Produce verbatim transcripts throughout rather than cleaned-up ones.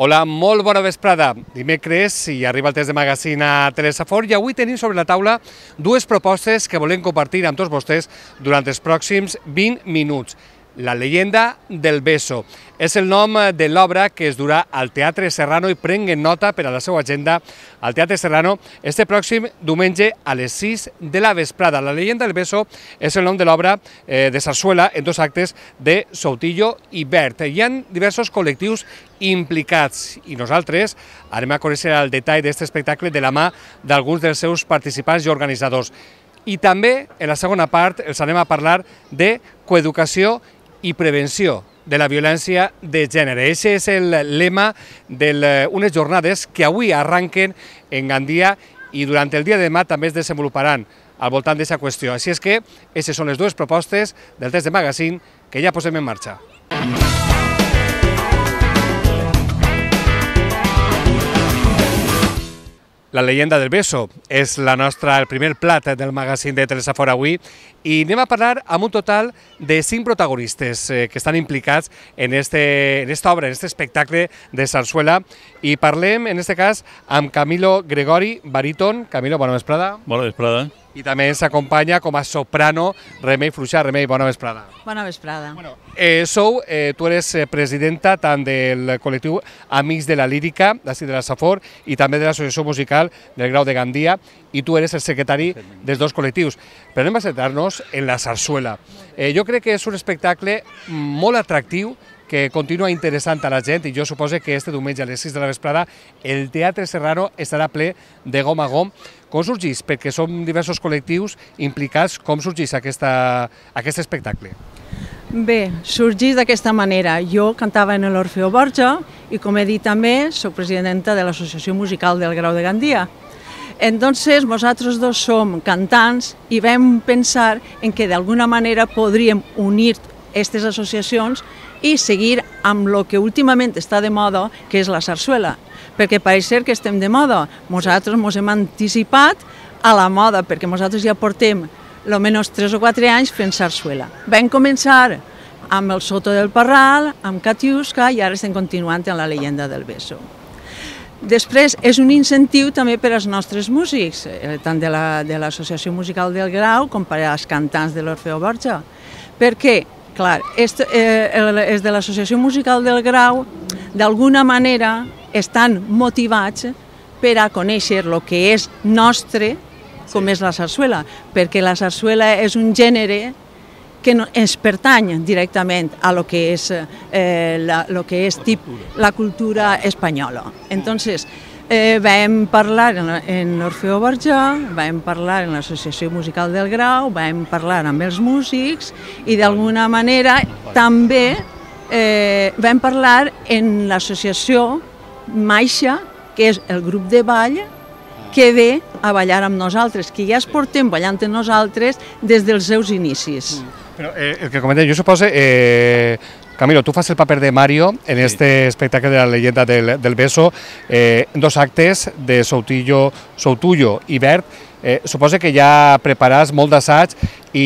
Hola, molt bona vesprada. Dimecres i arriba el temps de magazín a Telesafor i avui tenim sobre la taula dues propostes que volem compartir amb tots vostès durant els pròxims vint minuts. La leyenda del beso és el nom de l'obra que es durà al Teatre Serrano i prenguen nota per a la seva agenda al Teatre Serrano este pròxim diumenge a les sis de la vesprada. La leyenda del beso és el nom de l'obra eh, de sarsuela en dos actes de Soutillo i Bert. Hi ha diversos col·lectius implicats i nosaltres anem a conèixer el detall d'aquest espectacle de la mà d'alguns dels seus participants i organitzadors. I també, en la segona part, els anem a parlar de coeducació i prevenció de la violència de gènere. Aquest és el lema d'unes jornades que avui arranquen en Gandia i durant el dia de demà també es desenvoluparan al voltant d'aquesta qüestió. Així és que aquestes són les dues propostes del test de magazín que ja posem en marxa. La leyenda del beso és la nostra, el primer plat del magazín de Telesafor avui i anem a parlar amb un total de cinc protagonistes eh, que estan implicats en, este, en esta obra, en este espectacle de sarsuela i parlem, en este cas, amb Camilo Gregori, baríton. Camilo, bona vesprada. Bona vesprada. I també ens acompanya com a soprano Remei Fluixà. Remei, bona vesprada. Bona vesprada. Bueno, eh, sou, eh, tu eres presidenta tant del col·lectiu Amics de la Lírica, d'ací de la Safor, i també de l'Associació Musical del Grau de Gandia, i tu eres el secretari dels dos col·lectius. Però anem a centrar-nos en la sarsuela. Eh, jo crec que és un espectacle molt atractiu, que continua interessant a la gent, i jo suposo que este diumenge a les sis de la vesprada el Teatre Serrano estarà ple de gom a gom. Com sorgeix? Perquè som diversos col·lectius implicats. Com sorgeix aquesta, aquest espectacle? Bé, sorgeix d'aquesta manera. Jo cantava en l'Orfeo Borja i, com he dit també, soc presidenta de l'Associació Musical del Grau de Gandia. Entonces, nosaltres dos som cantants i vam pensar en que d'alguna manera podríem unir aquestes associacions i seguir amb el que últimament està de moda, que és la sarsuela. Perquè pareix ser que estem de moda. Nosaltres ens hem anticipat a la moda, perquè nosaltres ja portem almenys tres o quatre anys fent sarsuela. Vam començar amb el Soto del Parral, amb Katiuska, i ara estem continuant amb la leyenda del beso. Després, és un incentiu també per als nostres músics, tant de l'Associació Musical del Grau com per als cantants de l'Orfeo Borja. Perquè, clar, els de l'Associació Musical del Grau, d'alguna manera, estan motivats per a conèixer el que és nostre, com és la sarsuela, perquè la sarsuela és un gènere que no, ens pertany directament a lo que és, eh, la, lo que és tip, la cultura espanyola. Entonces, eh, vam parlar en, en l'Orfeo Borja, vam parlar en l'Associació Musical del Grau, vam parlar amb els músics i d'alguna manera també eh, vam parlar en l'associació Maixa, que és el grup de ball que ve a ballar amb nosaltres, que ja es portem ballant amb nosaltres des dels seus inicis. Però eh, el que comentem, jo suposo, eh, Camilo, tu fas el paper de Mario en sí. Este espectacle de la leyenda del, del beso, eh, dos actes de Soutillo, Soutullo i Bert. Eh, suposo que ja preparas molt d'assaig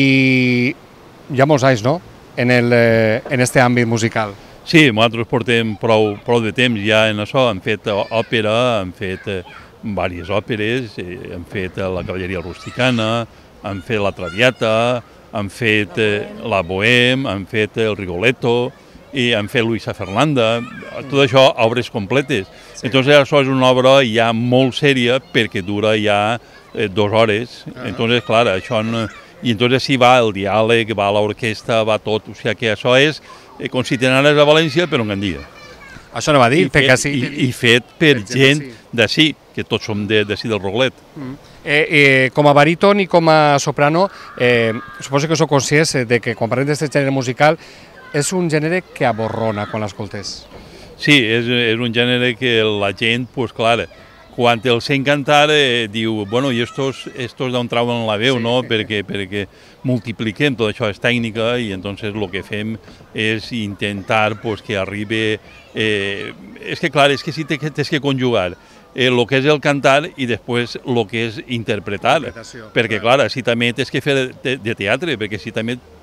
i hi ha molts anys, no?, en, el, eh, en este àmbit musical. Sí, nosaltres portem prou, prou de temps ja en això. Hem fet òpera, hem fet eh, diverses òperes, eh, hem fet la cavalleria rusticana, hem fet la Traviata, hem fet eh, la Bohème, hem fet el Rigoletto i hem fet Luisa Fernanda, tot això obres completes. Sí. Entonces això és una obra ja molt sèria perquè dura ja eh, dues hores. Uh -huh. Entonces, clar, això no... I entonces sí va el diàleg, va l'orquestra, va tot. O sigui que això és eh, com si t'anaves a València però en Gandia. Això no va dir, I fet, que sí. I, i fet per gent d'ací, que tots som d'ací del Roglet. Mm. Eh, eh, com a baríton i com a soprano, eh, suposo que sou conscients de que quan parlem d'aquest gènere musical és un gènere que aborrona quan l'escoltes. Sí, és, és un gènere que la gent, pues clar, quan el sent cantar eh, diu, bueno, i estos, estos d'on trauen la veu, sí. No? Perquè, perquè multipliquem tot això, és tècnica, i entonces el que fem és intentar pues, que arribi... Eh, és que clar, és que sí que tens que conjugar el eh, que és el cantar i després el que és interpretar, perquè clar, si també tens que fer de, de teatre, perquè si també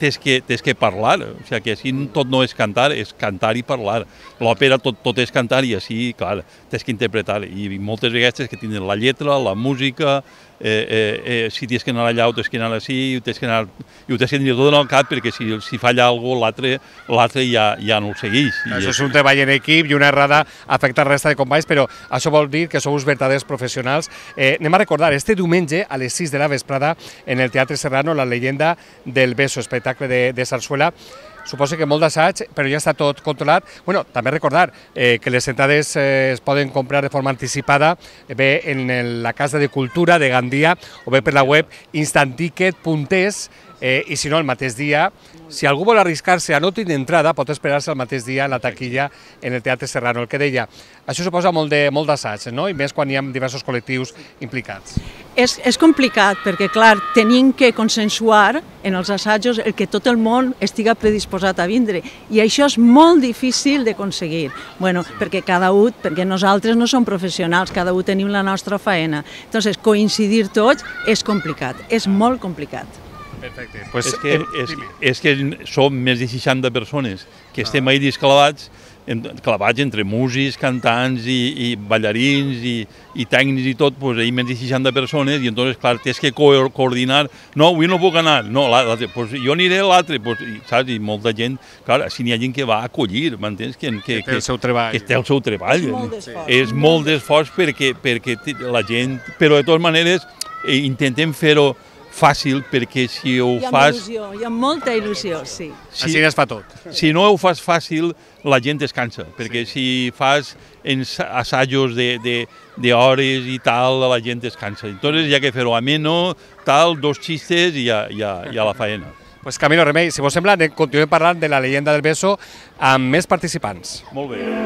tens que, tens que parlar, o sigui que així tot no és cantar, és cantar i parlar. L'òpera tot, tot és cantar i així, clar, tens que interpretar. I moltes vegades tens que tindre la lletra, la música, eh, eh, eh, si tens que anar allà o tens que anar així, tens que anar, i ho tens que tenir tot en el cap perquè si, si falla alguna cosa, l'altre ja, ja no ho segueix. Això és un treball en equip i una errada afecta la resta de companys, però això vol dir que sou verdaders professionals. Eh, anem a recordar, este diumenge a les sis de la vesprada en el Teatre Serrano, La leyenda del beso, espectacle de, de sarsuela. Suposo que molt d'assaig, però ja està tot controlat. Bueno, també recordar eh, que les entrades eh, es poden comprar de forma anticipada bé en el, la Casa de Cultura de Gandia o bé per la web instanticket punt es eh, i si no el mateix dia, si algú vol arriscar-se a no tenir entrada, pot esperar-se el mateix dia en la taquilla en el Teatre Serrano. El que deia, això suposa molt de molt d'assaig, no? I més quan hi ha diversos col·lectius implicats. És, és complicat perquè, clar, tenim que consensuar en els assajos el que tot el món estiga predisposat a vindre i això és molt difícil d'aconseguir, bueno, perquè cada un, perquè nosaltres no som professionals, cada un tenim la nostra faena, entonces coincidir tots és complicat, és molt complicat. Perfecte. Pues, és, que, és, és que som més de seixanta persones que ah. estem ahí clavats, clavats entre músics, cantants i, i ballarins i, i tècnics i tot, pues, ahí més de seixanta persones i entonces, clar, tens que co coordinar, no, avui no puc anar, no, l'altre, pues, jo aniré a l'altre, pues, saps? I molta gent, clar, si n'hi ha gent que va a acollir, m'entens? Que, que, que té el seu treball. Que té el seu treball. És molt d'esforç. És molt d'esforç perquè, perquè la gent, però de totes maneres intentem fer-ho fàcil, perquè si ho hi ha fas... Il·lusió, hi ha molta il·lusió, sí. Si, Així es fa tot. Si no ho fas fàcil, la gent es cansa, perquè sí. Si fas assajos d'hores i tal, la gent es cansa. Entonces hi ha que fer-ho ameno, tal, dos xistes i ja, ja, ja la faena. Pues Camilo Remei, si vos sembla, continuem parlant de la leyenda del beso amb més participants. Molt bé.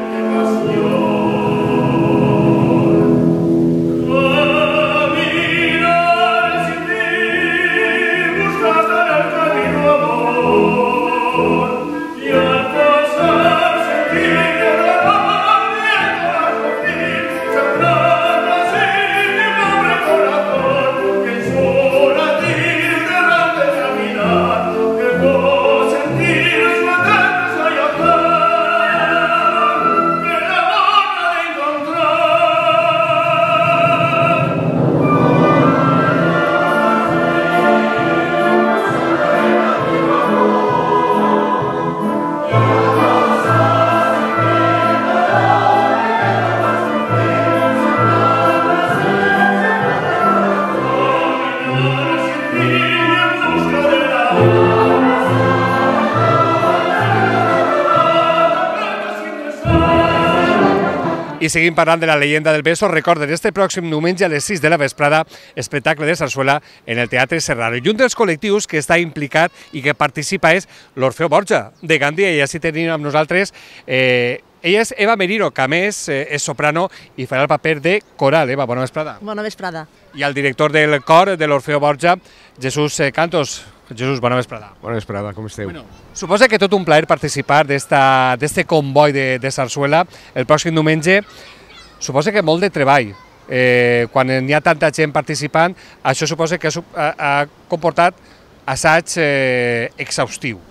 I seguim parlant de la leyenda del beso. Recorden, este pròxim diumenge a les sis de la vesprada, espectacle de sarsuela en el Teatre Serrano. I un dels col·lectius que està implicat i que participa és l'Orfeo Borja, de Gandia, i així tenim amb nosaltres... Eh, ella és Eva Merino, que a més eh, és soprano i farà el paper de coral. Eva, bona vesprada. Bona vesprada. I el director del cor de l'Orfeo Borja, Jesús Cantos. Jesús, bona vesprada. Bona vesprada, com esteu? Bueno, suposa que tot un plaer participar d'este comboi de, de sarsuela el pròxim diumenge. Suposa que molt de treball. Eh, quan n'hi ha tanta gent participant, això suposa que ha, ha comportat assaig eh, exhaustiu.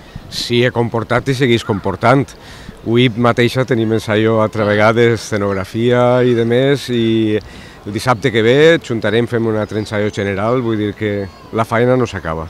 Sí, ha comportat i segueix comportant. Avui mateixa tenim ensaio altra vegada d'escenografia i de més, i el dissabte que ve juntarem, fem un altre ensaio general, vull dir que la feina no s'acaba.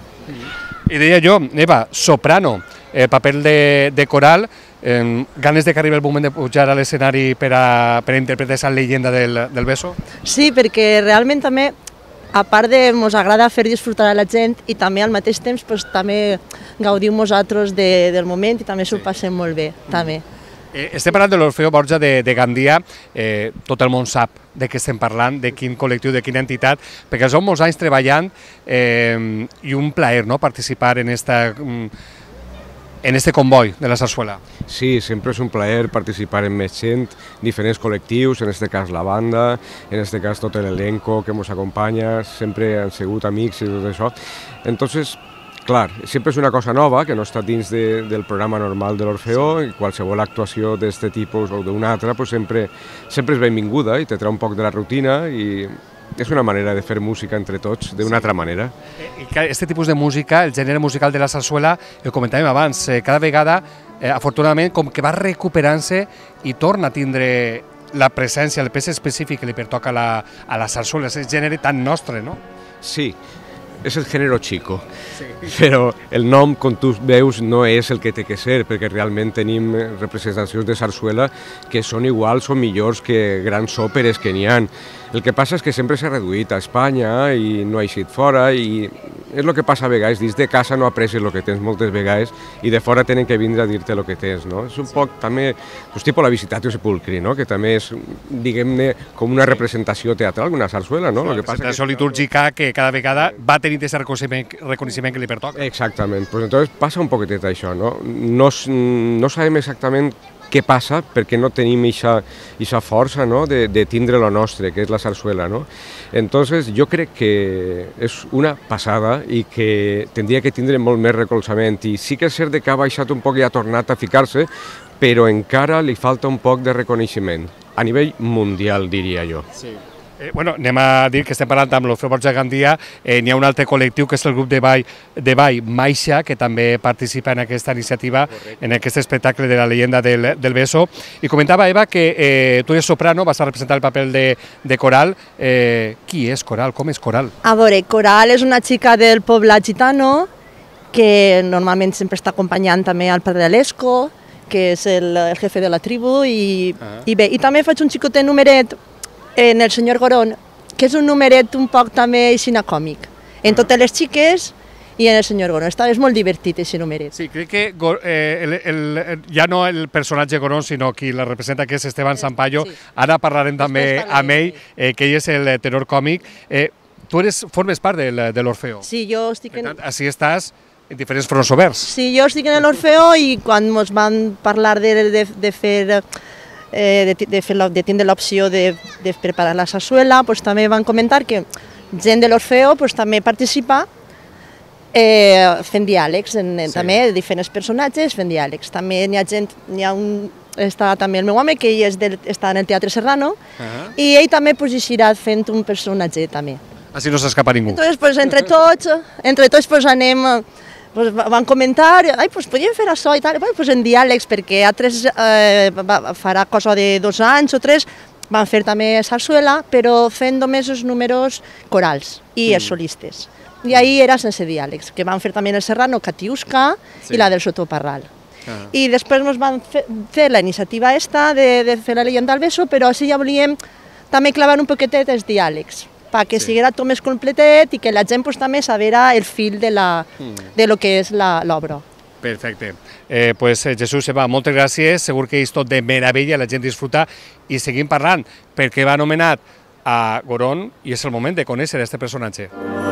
I deia jo, Eva, soprano, eh, paper de, de coral, eh, ganes de que arribi el moment de pujar a l'escenari per, a, per a interpretar aquesta leyenda del, del beso? Sí, perquè realment també, a part de mos agrada fer disfrutar a la gent i també al mateix temps pues, també gaudim nosaltres de, del moment i també s'ho passem molt bé, també. Eh, estem parlant de l'Orfeo Borja de, de Gandia, eh, tot el món sap de què estem parlant, de quin col·lectiu, de quina entitat, perquè som molts anys treballant eh, i un plaer, no?, participar en esta, en este comboi de la sarsuela. Sí, sempre és un plaer participar en més gent, diferents col·lectius, en aquest cas la banda, en aquest cas tot l'elenco que ens acompanya, sempre han sigut amics i tot això. Entonces, clar, sempre és una cosa nova que no està dins de, del programa normal de l'Orfeó, i qualsevol actuació d'aquest tipus o d'un altre pues sempre, sempre és benvinguda i te treu un poc de la rutina i és una manera de fer música entre tots d'una altra manera. I aquest tipus de música, el gènere musical de la sarsuela, ho comentàvem abans, cada vegada, afortunadament, com que va recuperant-se i torna a tindre la presència, el pes específic que li pertoca a la sarsuela, és el gènere tan nostre, no? Sí, és el género chico, però el nom, com tu veus, no és el que té que ser, perquè realment tenim representacions de sarsuela que són iguals o millors que grans òperes que n'hi ha. El que passa és que sempre s'ha reduït a Espanya i no ha eixit fora, i és el que passa a vegades, dins de casa no aprecies el que tens moltes vegades i de fora tenen que vindre a dir-te el que tens, no? És un poc també, doncs tipus la Visitatio Sepulcri, no? Que també és, diguem-ne, com una representació teatral, una sarsuela, no? Una representació litúrgica que cada vegada va tenir aquest reconeixement que li pertoca. Exactament, doncs entonces passa un poquetet això, no? No, no sabem exactament què passa perquè no tenim aquesta força, no? de, de tindre lo nostre, que és la sarsuela, no? Entonces jo crec que és una passada i que tindria que tindre molt més recolzament, i sí que és cert que ha baixat un poc i ha tornat a ficar-se, però encara li falta un poc de reconeixement, a nivell mundial, diria jo. Sí. Eh, bueno, anem a dir que estem parlant amb l'Orfeo Borja Gandia, eh, n'hi ha un altre col·lectiu que és el grup de ball, de ball Maixa, que també participa en aquesta iniciativa, correcte, en aquest espectacle de la leyenda del, del beso. I comentava, Eva, que eh, tu eres soprano, vas a representar el paper de, de Coral. Eh, qui és Coral? Com és Coral? A veure, Coral és una xica del poble gitano que normalment sempre està acompanyant també al padre Alesco, que és el, el jefe de la tribu, i, ah. i bé, i també faig un xicotet numeret en el senyor Gorón, que és un numeret un poc també aixina còmic, en totes les xiques i en el senyor Gorón. Està, és molt divertit, aquest numeret. Sí, crec que eh, el, el, el, ja no el personatge Gorón, sinó qui la representa, que és Esteban Sampaio. Sí. Ara parlarem també amb ell, eh, que ell és el tenor còmic. Eh, tu eres, formes part de, de l'Orfeo. Sí, jo estic en... Per tant, així estàs en diferents fronts oberts. Sí, jo estic en l'Orfeo i quan ens van parlar de, de, de fer... De, de, fer, de tindre l'opció de, de preparar la sarsuela, pues, també van comentar que gent de l'Orfeo pues, també participa eh, fent diàlegs, en, sí. també diferents personatges fent diàlegs. També n'hi ha gent, n'hi ha un, està també el meu home, que ell és del, està en el Teatre Serrano, uh -huh. i ell també pues, irà fent un personatge també. Així no s'escapa ningú. Entonces, pues, entre tots, entre tots pues, anem... Pues van comentar, ai, pues podríem fer això i tal, bueno, pues en diàlegs, perquè altres eh, farà cosa de dos anys o tres, van fer també sarsuela, però fent només els números corals i mm. els solistes. I ahir era sense diàlegs, que van fer també el Serrano, Catiusca, sí. i la del Sotoparral. Ah. I després ens van fer, fer la iniciativa esta de, de fer la leyenda del beso, però així ja volíem també clavar un poquetet els diàlegs, perquè sí. siguera tot més completet i que la gent pues, també sabera el fil de, la, mm. de lo que és l'obra. Perfecte. Eh, pues, Jesús, Eva, moltes gràcies. Segur que és tot de meravella, la gent disfruta i seguim parlant, perquè va anomenat a Gorón i és el moment de conèixer aquest personatge.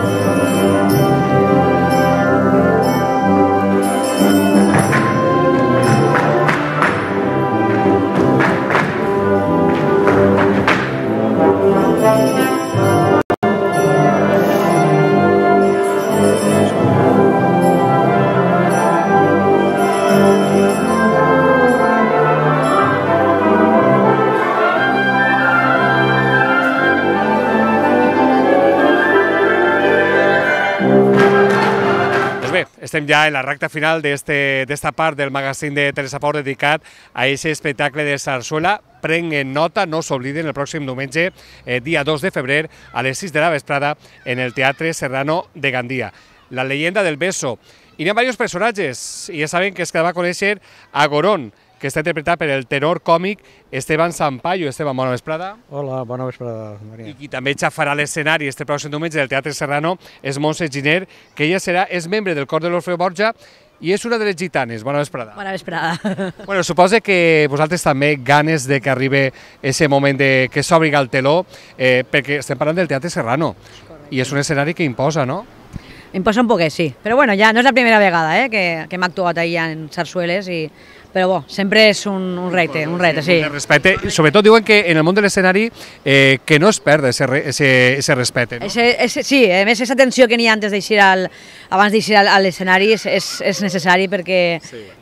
Estem ja en la recta final d'esta part del magazín de Teresa Fort dedicat a aquest espectacle de sarsuela. Prenguen nota, no s'obliden, el pròxim diumenge, eh, dia dos de febrer, a les sis de la vesprada, en el Teatre Serrano de Gandia. La leyenda del beso. I hi ha diversos personatges, i ja saben que es que va conèixer a Gorón, que està interpretat per el tenor còmic Esteban Sampaio. Esteban, bona vesprada. Hola, bona vesprada, Maria. I qui també xafarà l'escenari este pròxim diumenge del Teatre Serrano és Montse Giner, que ella serà, és membre del cor de l'Orfeo Borja i és una de les gitanes. Bona vesprada. Bona vesprada. Bueno, suposo que vosaltres també ganes de que arribi aquest moment de que s'obri el teló, eh, perquè estem parlant del Teatre Serrano i és un escenari que imposa, no? Imposa un poquet, sí. Però bueno, ja no és la primera vegada eh, que, que hem actuat allà en sarsueles i però bo, sempre és un, un repte, un repte, sí. Respecte, sobretot diuen que en el món de l'escenari eh, que no es perd ese respecte, no? Ese, ese, sí, a més, aquesta tensió que n'hi ha antes d'eixir al, abans d'eixir a l'escenari és, és, és necessari perquè sí.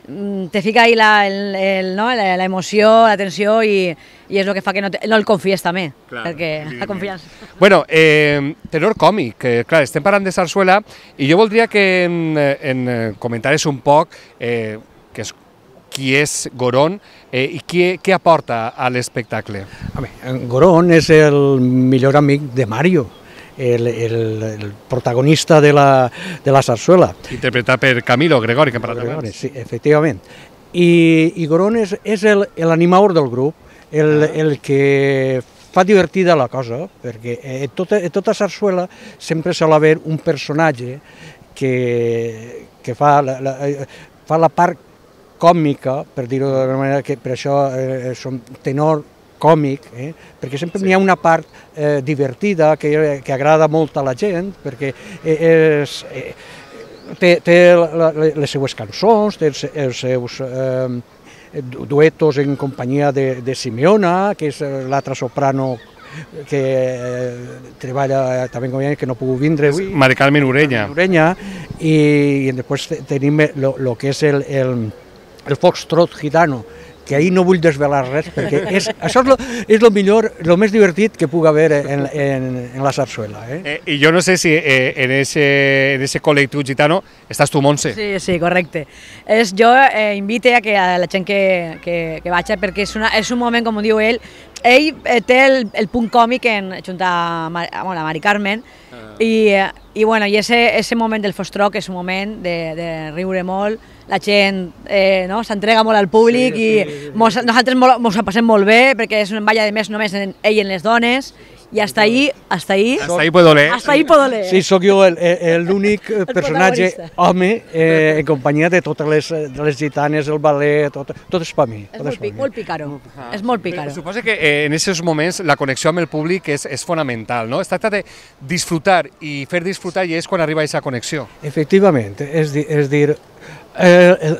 te fica ahí la, el, el, no? la, la emoció, la tensió i, i és el que fa que no, te, no el confies també, clar, perquè la confiança. Bueno, eh, tenor còmic, eh, clar, estem parlant de sarsuela i jo voldria que en, en comentares un poc eh, que és, qui és Goron eh, i qui, què aporta a l'espectacle. Goron és el millor amic de Mario, el, el, el protagonista de la, de la sarsuela. Interpretat per Camilo Gregori, que hem parlat abans. Sí, efectivament. I, i Goron és, és l'animador del grup, el, el que fa divertida la cosa, perquè en tota, en tota sarsuela sempre sol haver un personatge que, que fa, la, la, fa la part còmica, per dir-ho d'una manera, que per això eh, som tenor còmic, eh? perquè sempre sí. N'hi ha una part eh, divertida que, que agrada molt a la gent, perquè és, eh, té, té la, les seues cançons, té els, els seus eh, duetos en companyia de, de Simeona, que és l'altra soprano que eh, treballa també com que no ha pogut vindre avui. Mari Carmen Ureña. Ureña i, i després tenim el que és el, el el foxtrot gitano, que ahir no vull desvelar res, perquè és, això és lo, és lo millor, lo més divertit que pugui haver en, en, en la sarsuela. Eh? Eh, I jo no sé si eh, en ese, en ese col·lectiu gitano estàs tu, Montse. Sí, sí, correcte. És, jo eh, invite a, que, a la gent que, que, que vagi, perquè és, una, és un moment, com diu ell, ell eh, té el, el punt còmic en, junt a, a, bueno, a Mari Carmen, ah. i, i, bueno, i ese, ese moment del Fostroc és un moment de, de riure molt, la gent eh, no, s'entrega molt al públic sí, sí, i mos, nosaltres ens ho passem molt bé perquè és un ball, a més, només en ell i en les dones i hasta ahí, hasta ahí... Hasta ahí puedo leer. Hasta ahí puedo leer. Sí, sóc jo l'únic personatge home eh, en companyia de totes les, de les gitanes, el ballet, tot, tot és per mi. És molt, pic, molt pícaro, ah. és molt pícaro. Suposo que eh, en aquests moments la connexió amb el públic és, és fonamental, no? Es tracta de disfrutar i fer disfrutar i és quan arriba aquesta connexió. Efectivament, és, di, és dir... Eh, el,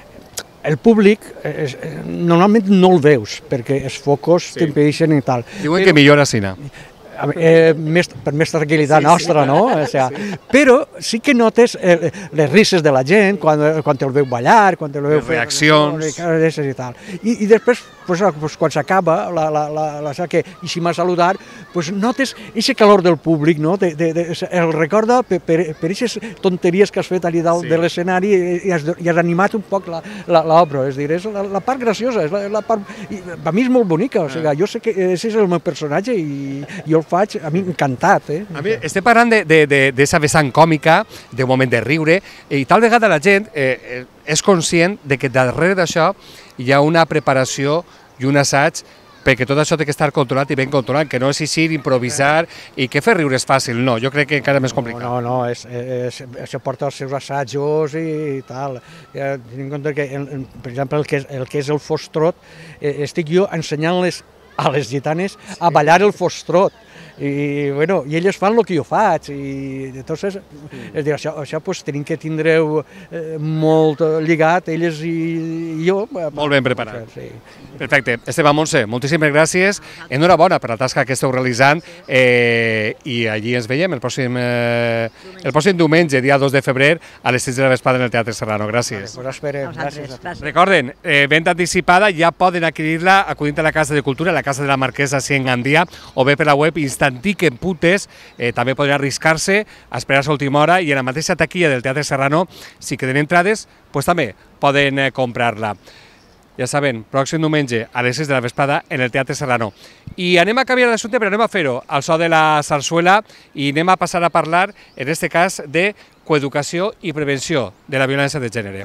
el públic eh, normalment no el veus perquè els focus sí. T'impedeixen i tal. Diuen però, que millora Sina. Eh, més, per més tranquil·litat sí, nostra, sí. No? O sea, sí. Però sí que notes eh, les risses de la gent quan, quan te'l veu ballar, quan te'l veu fer reaccions i tal. I, i després, pues, pues, quan s'acaba la, la, la, la, la que eixim a saludar, pues, notes aquest calor del públic, no? de, de, de, el recorda per, per, per aquestes tonteries que has fet allà dalt sí. De l'escenari i has, i has animat un poc l'obra, és dir, és la, la part graciosa, és la, la part, i, a mi és molt bonica, o sigui, jo sé que aquest és el meu personatge i jo el faig, a mi encantat. Eh? A mi estem parlant d'aquesta vessant còmica, d'un moment de riure, i tal vegada la gent eh, és conscient de que darrere d'això hi ha una preparació i un assaig perquè tot això té que estar controlat i ben controlat, que no és així improvisar i que fer riure és fàcil, no, jo crec que encara és més complicat. No, no, és, és, això porta els seus assajos i tal. Ja, tinc en compte que, per exemple, el que és el, que és el foxtrot, eh, estic jo ensenyant-les a les gitanes a ballar el foxtrot. I, bueno, i elles fan el que jo faig i entonces, és dir, això, això pues, tenim que tindre eh, molt lligat, elles i, i jo. Molt ben preparat. Sí. Perfecte. Esteban, Montse, moltíssimes gràcies. Enhorabona per la tasca que esteu realitzant eh, i allí ens veiem el pròxim, eh, el pròxim diumenge, dia dos de febrer, a les sis de la vesprada en el Teatre Serrano. Gràcies. Vale, pues esperem. Gràcies. Gràcies. Recorden, eh, venda anticipada, ja poden adquirir-la acudint a la Casa de Cultura, la Casa de la Marquesa, així en Gandia, o bé per la web Instantic en Putes, eh, també podran arriscar-se a esperar a última hora i en la mateixa taquilla del Teatre Serrano, si queden entrades, pues també poden eh, comprar-la. Ja saben, pròxim diumenge a les sis de la vesprada en el Teatre Serrano. I anem a canviar d'assumpte, però anem a fer-ho al so de la sarsuela i anem a passar a parlar, en aquest cas, de coeducació i prevenció de la violència de gènere.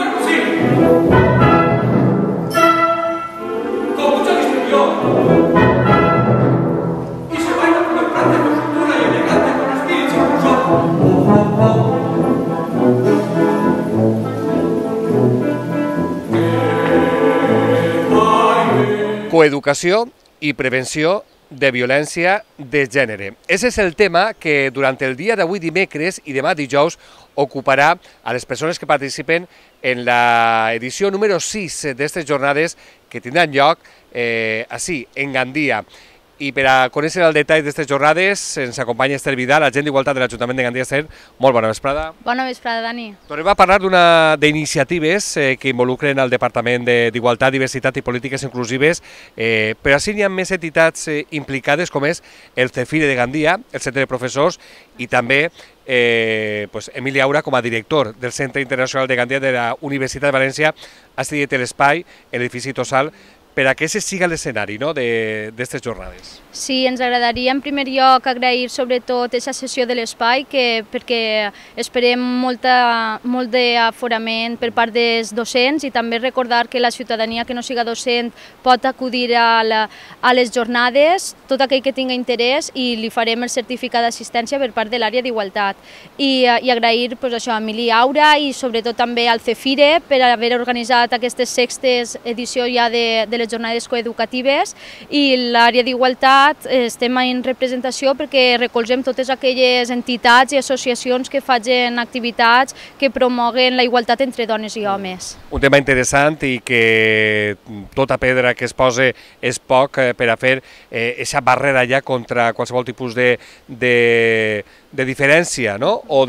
Coeducació i prevenció de violència de gènere. Aquest és el tema que durant el dia d'avui dimecres i demà dijous ocuparà a les persones que participen en l'edició número sis d'aquestes jornades que tindran lloc eh, així, en Gandia. I per a conèixer el detall d'aquestes jornades ens acompanya Esther Vidal, agent d'Igualtat de l'Ajuntament de Gandia. Esther, molt bona vesprada. Bona vesprada, Dani. Tornem a parlar d'iniciatives eh, que involucren el Departament d'Igualtat, Diversitat i Polítiques Inclusives, eh, però així hi ha més entitats eh, implicades, com és el CEFIRE de Gandia, el Centre de Professors, i també eh, pues, Emili Aura com a director del Centre Internacional de Gandia de la Universitat de València ha cedit l'espai, l'edifici Tossal, per a que aquest siga l'escenari no, d'aquestes jornades. Sí, ens agradaria en primer lloc agrair sobretot aquesta sessió de l'espai, perquè esperem molta, molt d'aforament per part dels docents i també recordar que la ciutadania que no siga docent pot acudir a, la, a les jornades, tot aquell que tinga interès, i li farem el certificat d'assistència per part de l'àrea d'Igualtat. I, I agrair pues, això, a Emili Aura i sobretot també al CEFIRE per haver organitzat aquestes sextes edicions ja de, de les jornades coeducatives, i l'àrea d'Igualtat estem en representació perquè recolzem totes aquelles entitats i associacions que facin activitats que promoguen la igualtat entre dones i homes. Un tema interessant i que tota pedra que es posa és poc per a fer aquesta barrera ja contra qualsevol tipus de, de, de diferència no? o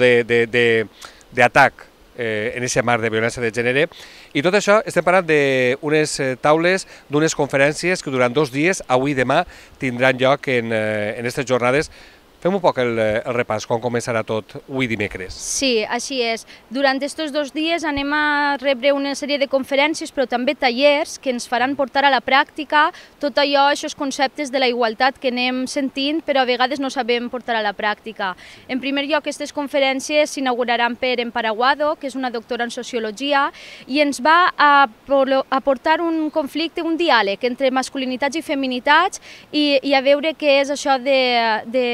d'atac en aquest marc de violència de gènere. I tot això estem parlant d'unes taules, d'unes conferències que durant dos dies, avui i demà, tindran lloc en aquestes jornades. Fem un poc el, el repàs, com començarà tot avui dimecres. Sí, així és. Durant aquests dos dies anem a rebre una sèrie de conferències, però també tallers que ens faran portar a la pràctica tot allò, aquests conceptes de la igualtat que anem sentint, però a vegades no sabem portar a la pràctica. En primer lloc, aquestes conferències s'inauguraran per Empar Aguado, que és una doctora en Sociologia, i ens va a aportar un conflicte, un diàleg entre masculinitats i feminitats i, i a veure què és això de, de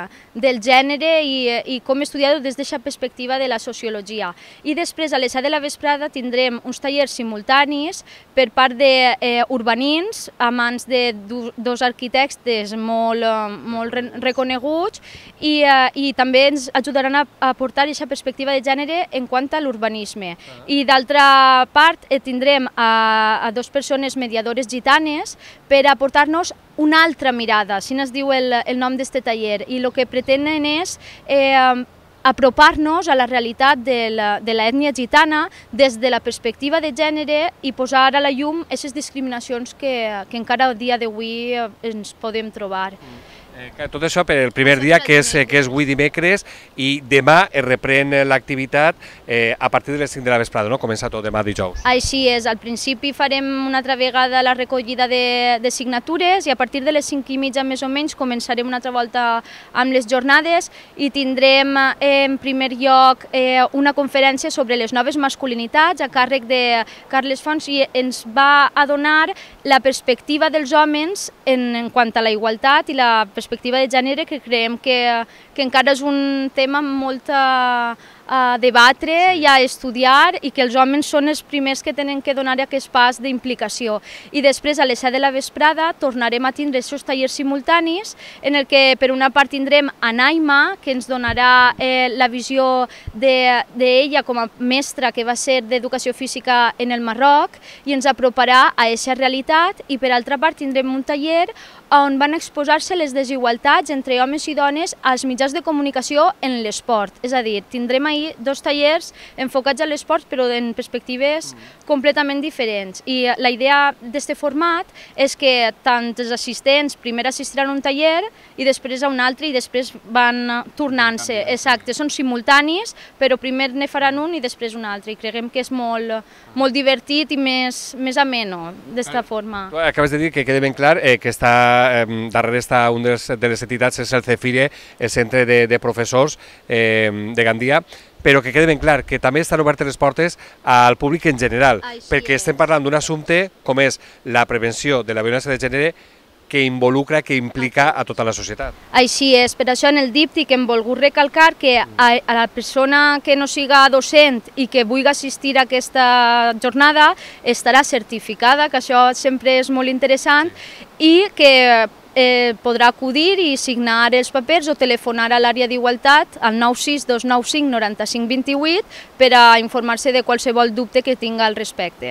del gènere i, i com estudiar-ho des d'aquesta perspectiva de la sociologia. I després, a les set de la vesprada, tindrem uns tallers simultanis per part d'urbanins, de, eh, a mans de dos arquitectes molt, molt reconeguts, i, eh, i també ens ajudaran a, a portar aquesta perspectiva de gènere en quant a l'urbanisme. I d'altra part, eh, tindrem a, a dues persones mediadores gitanes per aportar-nos una altra mirada, així es diu el, el nom d'aquest taller, i el que pretenen és eh, apropar-nos a la realitat de l'ètnia gitana des de la perspectiva de gènere i posar a la llum aquestes discriminacions que, que encara al dia d'avui ens podem trobar. Tot això per el primer dia, que és, que és avui dimecres, i demà es reprèn l'activitat eh, a partir de les cinc de la vesprada, no? Comença tot demà dijous. Així és, al principi farem una altra vegada la recollida de, de signatures i a partir de les cinc i mitja més o menys començarem una altra volta amb les jornades i tindrem eh, en primer lloc eh, una conferència sobre les noves masculinitats a càrrec de Carles Fons, i ens va a donar la perspectiva dels homes en, en quant a la igualtat i la perspectiva perspectiva de gènere, que creiem que, que encara és un tema molt a, a debatre i a estudiar, i que els homes són els primers que tenen que donar aquest pas d'implicació. I després, a les set de la vesprada, tornarem a tindre aquests tallers simultanis, en el que per una part tindrem a Naima, que ens donarà eh, la visió d'ella de, com a mestra que va ser d'educació física en el Marroc, i ens aproparà a aquesta realitat, i per altra part tindrem un taller on van exposar-se les desigualtats entre homes i dones als mitjans de comunicació en l'esport. És a dir, tindrem ahir dos tallers enfocats a l'esport, però en perspectives completament diferents. I la idea d'aquest format és que tant els assistents primer assistiran a un taller i després a un altre, i després van tornant-se. Exacte, són simultanis, però primer ne faran un i després un altre. I creiem que és molt, molt divertit i més, més ameno d'esta forma. Tu acabes de dir que queda ben clar eh, que està Eh, darrere està un de les, de les entitats, és el CEFIRE, el Centre de, de Professors eh, de Gandia, però que quede ben clar que també estan obertes les portes al públic en general, Així perquè és. Estem parlant d'un assumpte com és la prevenció de la violència de gènere, que involucra, que implica a tota la societat. Així és, per això en el díptic hem volgut recalcar que a, a la persona que no siga docent i que vulgui assistir a aquesta jornada estarà certificada, que això sempre és molt interessant, i que eh, podrà acudir i signar els papers o telefonar a l'àrea d'Igualtat al nou sis dos nou cinc nou cinc dos vuit per a informar-se de qualsevol dubte que tinga al respecte.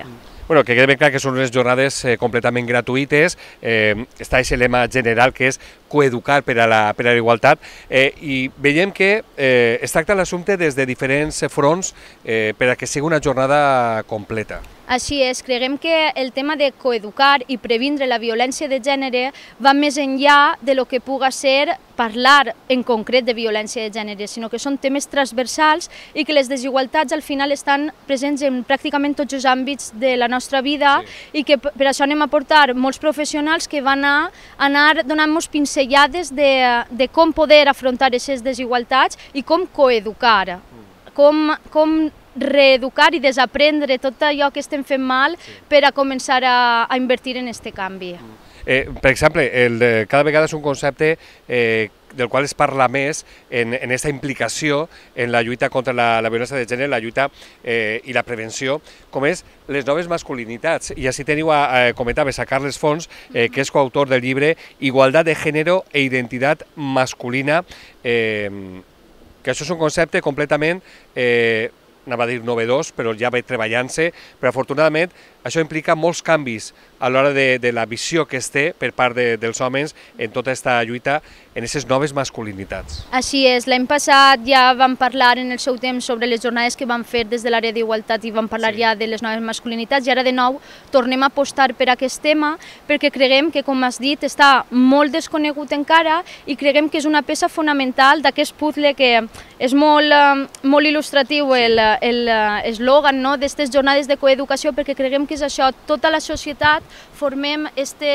Bueno, que quede ben clar que són unes jornades eh, completament gratuïtes, eh, està aquest lema general que és coeducar per a la, per a la igualtat, eh, i veiem que eh, es tracta l'assumpte des de diferents fronts eh, per a que sigui una jornada completa. Així és, creiem que el tema de coeducar i previndre la violència de gènere va més enllà de lo que puga ser parlar en concret de violència de gènere, sinó que són temes transversals i que les desigualtats al final estan presents en pràcticament tots els àmbits de la nostra vida, sí. I que per això anem a portar molts professionals que van a anar donant-nos pinzellades de, de com poder afrontar aquestes desigualtats i com coeducar, com, com reeducar i desaprendre tot allò que estem fent mal per a començar a, a invertir en aquest canvi. Eh, per exemple, el, cada vegada és un concepte eh, del qual es parla més en aquesta implicació en la lluita contra la, la violència de gènere, la lluita eh, i la prevenció, com és les noves masculinitats. I així teniu, a, a, comentaves, a Carles Fons, eh, que és coautor del llibre Igualtat de Género e Identitat Masculina, eh, que això és un concepte completament eh, anava a dir novedós, però ja ve treballant-se, però afortunadament això implica molts canvis a l'hora de, de la visió que es té per part de, dels homes en tota aquesta lluita en aquestes noves masculinitats. Així és, l'any passat ja vam parlar en el seu temps sobre les jornades que vam fer des de l'àrea d'igualtat i vam parlar sí. ja de les noves masculinitats i ara de nou tornem a apostar per aquest tema perquè creiem que, com has dit, està molt desconegut encara i creiem que és una peça fonamental d'aquest puzzle que és molt, molt il·lustratiu l'eslògan no, d'aquestes jornades de coeducació perquè creiem que és això, tota la societat formem este,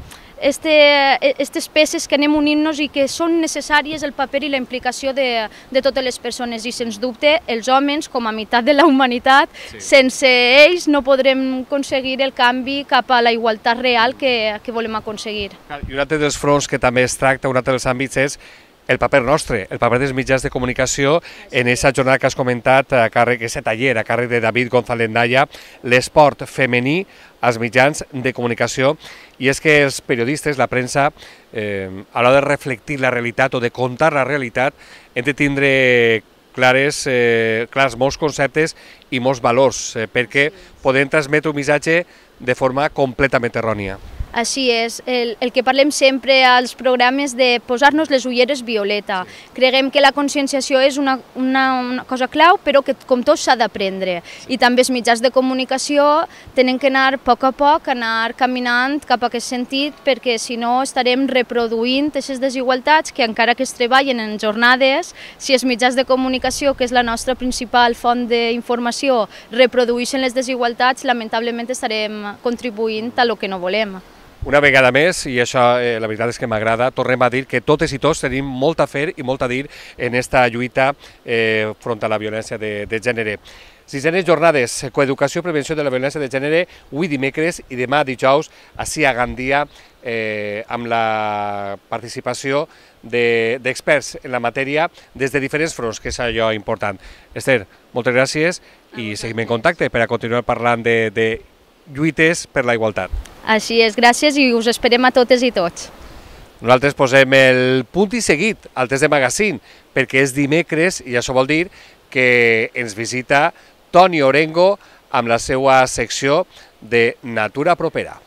este, aquestes peces que anem unint-nos i que són necessàries el paper i la implicació de, de totes les persones i sens dubte els homes com a meitat de la humanitat, sí. sense ells no podrem aconseguir el canvi cap a la igualtat real que, que volem aconseguir. I un altre dels fronts que també es tracta, un altre dels àmbits és el paper nostre, el paper dels mitjans de comunicació en aquesta jornada que has comentat, a càrrec, aquest taller a càrrec de David González Naya, l'esport femení als mitjans de comunicació, i és que els periodistes, la premsa, eh, a l'hora de reflectir la realitat o de contar la realitat, hem de tindre clares, eh, clars molts conceptes i molts valors, eh, perquè podem transmetre un missatge de forma completament errònia. Així és, el, el que parlem sempre als programes de posar-nos les ulleres violeta. Creiem que la conscienciació és una, una, una cosa clau, però que com tot s'ha d'aprendre. I també els mitjans de comunicació tenen que anar a poc a poc, anar caminant cap a aquest sentit, perquè si no estarem reproduint aquestes desigualtats que encara que es treballen en jornades, si els mitjans de comunicació, que és la nostra principal font d'informació, reprodueixen les desigualtats, lamentablement estarem contribuint a lo que no volem. Una vegada més, i això eh, la veritat és que m'agrada, tornem a dir que totes i tots tenim molt a fer i molt a dir en aquesta lluita eh, front a la violència de, de gènere. Sisenes jornades, coeducació i prevenció de la violència de gènere, avui dimecres i demà dijous, ací a Gandia, eh, amb la participació d'experts de, en la matèria des de diferents fronts, que és allò important. Esther, moltes gràcies i seguim en contacte per a continuar parlant de, de lluites per la igualtat. Així és, gràcies i us esperem a totes i tots. Nosaltres posem el punt i seguit al test de magazine, perquè és dimecres i això vol dir que ens visita Toni Orengo amb la seva secció de Natura Propera.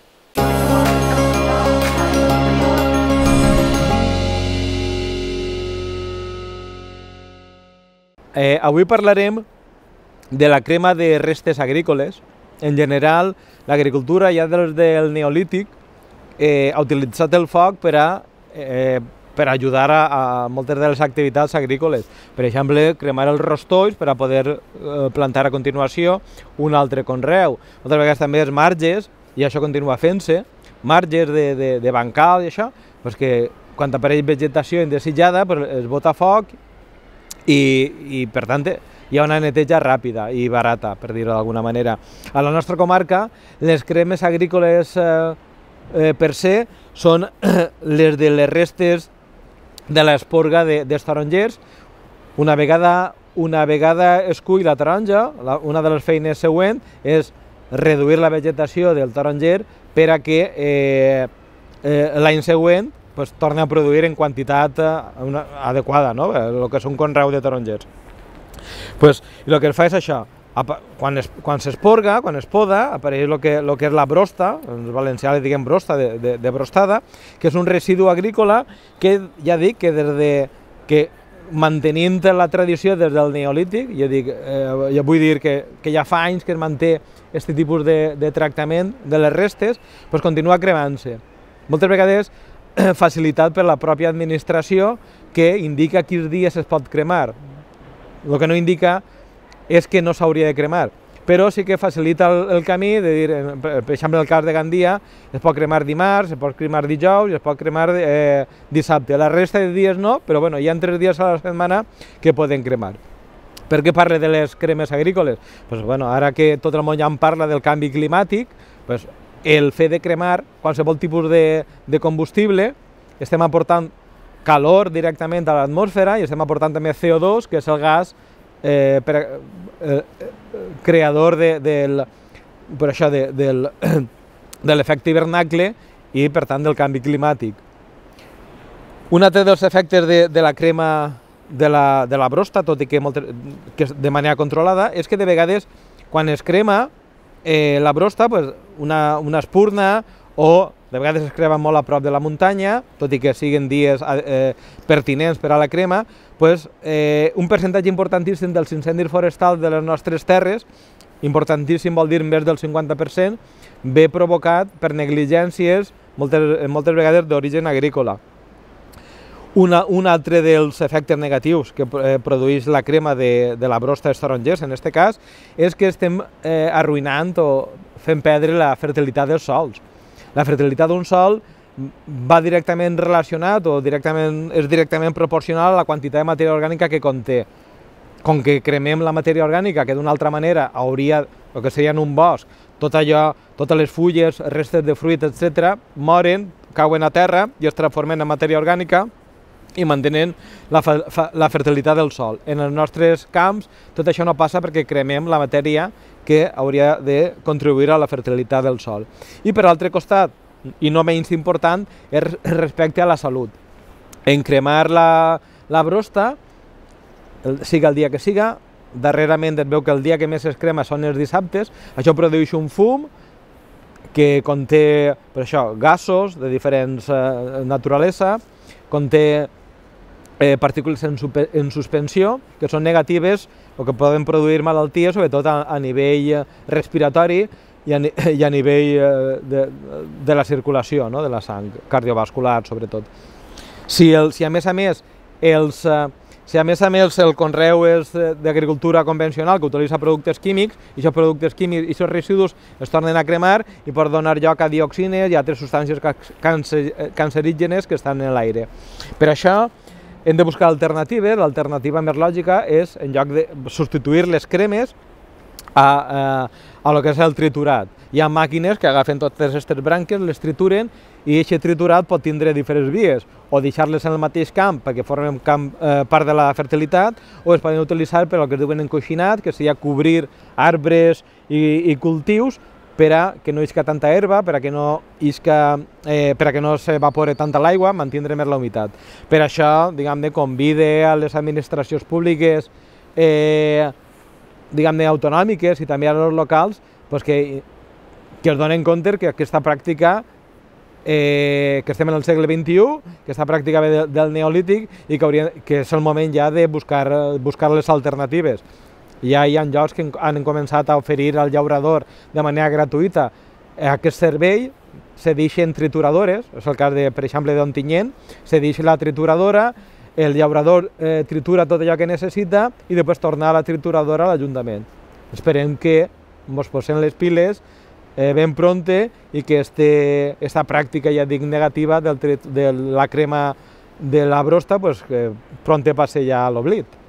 Eh, avui parlarem de la crema de restes agrícoles. En general, l'agricultura ja des del Neolític eh, ha utilitzat el foc per a, eh, per ajudar a, a moltes de les activitats agrícoles. Per exemple, cremar els rostolls per a poder eh, plantar a continuació un altre conreu. Moltes vegades també els marges, i això continua fent-se, marges de, de, de bancal i això, doncs que quan apareix vegetació indesitjada pues, es bota foc i, i per tant, hi ha una neteja ràpida i barata, per dir-ho d'alguna manera. A la nostra comarca, les cremes agrícoles eh, eh, per se són les de les restes de l'esporga de, dels tarongers. Una vegada, una vegada es cull la taronja, la, una de les feines següents és reduir la vegetació del taronger per a que eh, eh, l'any següent pues, torni a produir en quantitat eh, una, adequada, no? El que és un conreu de tarongers. Pues, el que es fa és això, quan, es, quan s'esporga, quan es poda, apareix el que, lo que és la brosta, en valencià li diguem brosta, de, de, de brostada, que és un residu agrícola que ja dic que des de que mantenint la tradició des del Neolític, ja, dic, eh, ja vull dir que, que ja fa anys que es manté aquest tipus de, de tractament de les restes, doncs continua cremant-se. Moltes vegades facilitat per la pròpia administració que indica quins dies es pot cremar. El que no indica és que no s'hauria de cremar, però sí que facilita el, el camí de dir, per exemple, en el cas de Gandia, es pot cremar dimarts, es pot cremar dijous i es pot cremar eh, dissabte. La resta de dies no, però bueno, hi ha tres dies a la setmana que poden cremar. Per què parle de les cremes agrícoles? Pues, bueno, ara que tot el món ja en parla del canvi climàtic, pues, el fet de cremar qualsevol tipus de, de combustible, estem aportant calor directament a l'atmosfera i estem aportant també C O dos, que és el gas eh, per, eh, creador de, del, per això, de, del, de l'efecte hivernacle i, per tant, del canvi climàtic. Un altre dels efectes de, de la crema de la, de la brosta, tot i que, molt, que de manera controlada, és que de vegades, quan es crema eh, la brosta, pues, una, una espurna o de vegades es crema molt a prop de la muntanya, tot i que siguin dies eh, pertinents per a la crema, pues, eh, un percentatge importantíssim dels incendis forestals de les nostres terres, importantíssim vol dir més del cinquanta per cent, ve provocat per negligències, moltes, moltes vegades d'origen agrícola. Una, un altre dels efectes negatius que eh, produeix la crema de, de la brosta dels tarongers, en aquest cas, és que estem eh, arruïnant o fent perdre la fertilitat dels sols. La fertilitat d'un sòl va directament relacionat o directament, és directament proporcional a la quantitat de matèria orgànica que conté. Com que cremem la matèria orgànica, que d'una altra manera hauria, el que seria en un bosc, tot allò, totes les fulles, restes de fruit, etcètera, moren, cauen a terra i es transformen en matèria orgànica i mantenen la, la fertilitat del sòl. En els nostres camps tot això no passa perquè cremem la matèria que hauria de contribuir a la fertilitat del sòl. I per altre costat, i no menys important, és respecte a la salut. En cremar la, la brosta, siga el dia que siga, darrerament es veu que el dia que més es crema són els dissabtes, això produeix un fum que conté, per això, gasos de diferents eh, naturalesa, conté eh, partícules en, en suspensió, que són negatives o que poden produir malalties, sobretot a, a nivell respiratori i a, i a nivell eh, de, de la circulació, no? De la sang, cardiovascular, sobretot. Si, el, si a més a més els... Eh, Si a més a més el conreu és d'agricultura convencional que utilitza productes químics, i aquests productes químics i aquests residus es tornen a cremar i pot donar lloc a dioxines i altres substàncies cancerígenes que estan en l'aire. Per això hem de buscar alternatives. L'alternativa més lògica és, en lloc de substituir les cremes, a, a, a lo que és el triturat. Hi ha màquines que agafen totes aquestes branques, les trituren, i aquest triturat pot tindre diferents vies, o deixar-les en el mateix camp perquè formen camp, eh, part de la fertilitat, o es poden utilitzar per al que es diuen encoixinat, que seria cobrir arbres i, i cultius per a que no isca tanta herba, per a que no isca, eh, per a que no s'evapore tanta l'aigua, mantindre més la humitat. Per això, diguem-ne, convide a les administracions públiques eh, diguem-ne, autonòmiques i també a les locals, pues que, que es donen compte que aquesta pràctica, eh, que estem en el segle vint-i-u, que aquesta pràctica ve de, del Neolític i que, hauria, que és el moment ja de buscar, buscar les alternatives. Ja hi ha llocs que han començat a oferir al llaurador de manera gratuïta aquest servei, se deixen trituradores, és el cas, de, per exemple, d'Ontinyent, se deixa la trituradora, el llaurador eh, tritura tot allò que necessita i després tornar a la trituradora a l'Ajuntament. Esperem que ens posem les piles eh, ben pronte i que aquesta pràctica, ja dic, negativa del, de la crema de la brosta, pues, que pronte passe ja a l'oblit.